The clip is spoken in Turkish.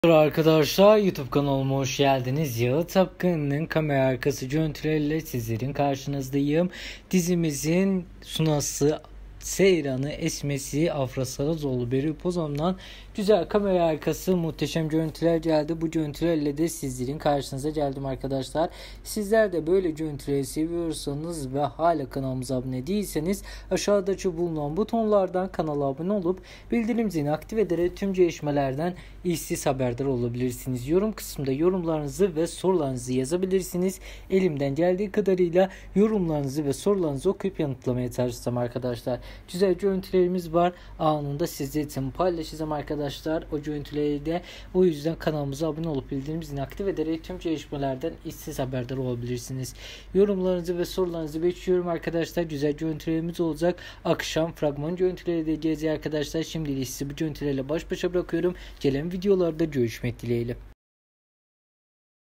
Merhaba arkadaşlar, YouTube kanalıma hoş geldiniz. Yalı Tapkan'ın kamera arkası görüntüleriyle sizlerin karşınızdayım. Dizimizin sunası, seyranı, esmesi Afra Saracoğlu, Beril Pozan'dan güzel kamera arkası muhteşem görüntüler geldi. Bu görüntülerle de sizlerin karşınıza geldim arkadaşlar. Sizler de böyle görüntüleri seviyorsanız ve hala kanalımıza abone değilseniz aşağıdaki bulunan butonlardan kanala abone olup bildirim zilini aktif ederek tüm gelişmelerden işsiz haberdar olabilirsiniz. Yorum kısmında yorumlarınızı ve sorularınızı yazabilirsiniz. Elimden geldiği kadarıyla yorumlarınızı ve sorularınızı okuyup yanıtlamaya çalışacağım arkadaşlar. Güzel görüntülerimiz var. Anında sizler için paylaşacağım arkadaşlar. O görüntüleri de, o yüzden kanalımıza abone olup bildirim zilini aktif ederek tüm gelişmelerden işsiz haberdar olabilirsiniz. Yorumlarınızı ve sorularınızı bekliyorum arkadaşlar. Güzel görüntülerimiz olacak. Akşam fragman görüntüleri de gelecek arkadaşlar. Şimdilik sizi bu görüntülerle baş başa bırakıyorum. Gelen videolarda görüşmek dileğiyle.